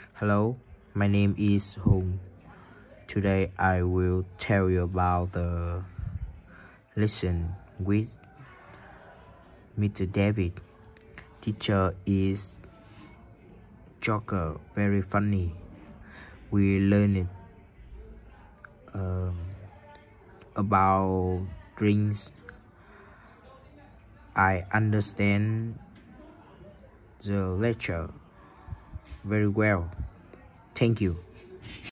Hello, my name is Hùng. Today I will tell you about the lesson with Mr. David. Teacher is joker, very funny. We learned about drinks. I understand the lecture very well. Thank you.